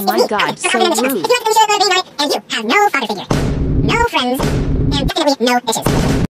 my god, so rude. And you have no father figure, no friends, and definitely no dishes.